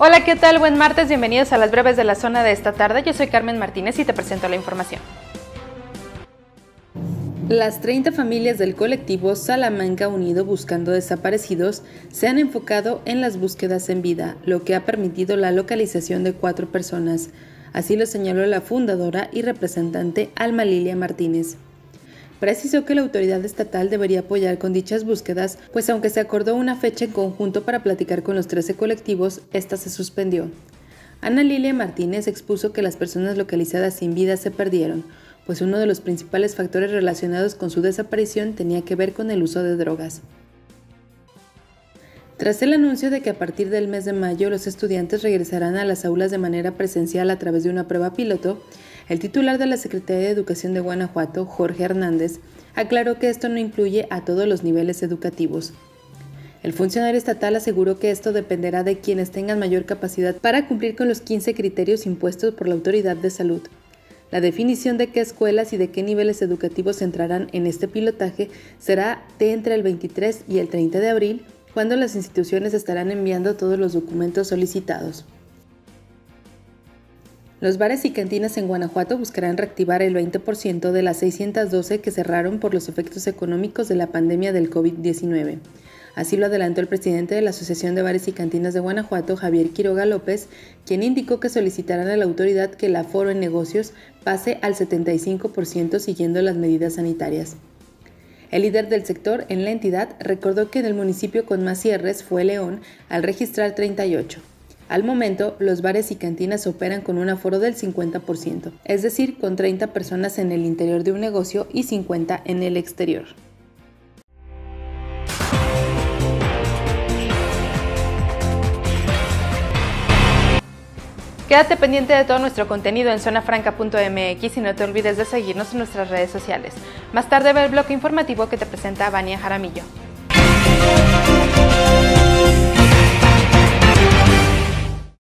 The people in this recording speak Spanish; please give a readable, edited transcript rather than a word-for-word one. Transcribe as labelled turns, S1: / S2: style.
S1: Hola, ¿qué tal? Buen martes, bienvenidos a las breves de la zona de esta tarde. Yo soy Carmen Martínez y te presento la información. Las 30 familias del colectivo Salamanca Unido Buscando Desaparecidos se han enfocado en las búsquedas en vida, lo que ha permitido la localización de 4 personas. Así lo señaló la fundadora y representante Alma Lilia Martínez. Precisó que la autoridad estatal debería apoyar con dichas búsquedas, pues aunque se acordó una fecha en conjunto para platicar con los 13 colectivos, esta se suspendió. Ana Lilia Martínez expuso que las personas localizadas sin vida se perdieron, pues uno de los principales factores relacionados con su desaparición tenía que ver con el uso de drogas. Tras el anuncio de que a partir del mes de mayo los estudiantes regresarán a las aulas de manera presencial a través de una prueba piloto, el titular de la Secretaría de Educación de Guanajuato, Jorge Hernández, aclaró que esto no incluye a todos los niveles educativos. El funcionario estatal aseguró que esto dependerá de quienes tengan mayor capacidad para cumplir con los 15 criterios impuestos por la Autoridad de Salud. La definición de qué escuelas y de qué niveles educativos entrarán en este pilotaje será de entre el 23 y el 30 de abril, cuando las instituciones estarán enviando todos los documentos solicitados. Los bares y cantinas en Guanajuato buscarán reactivar el 20% de las 612 que cerraron por los efectos económicos de la pandemia del COVID-19. Así lo adelantó el presidente de la Asociación de Bares y Cantinas de Guanajuato, Javier Quiroga López, quien indicó que solicitarán a la autoridad que el aforo en negocios pase al 75% siguiendo las medidas sanitarias. El líder del sector en la entidad recordó que en el municipio con más cierres fue León, al registrar 38. Al momento, los bares y cantinas operan con un aforo del 50%, es decir, con 30 personas en el interior de un negocio y 50 en el exterior. Quédate pendiente de todo nuestro contenido en zonafranca.mx y no te olvides de seguirnos en nuestras redes sociales. Más tarde ve el bloque informativo que te presenta Vania Jaramillo.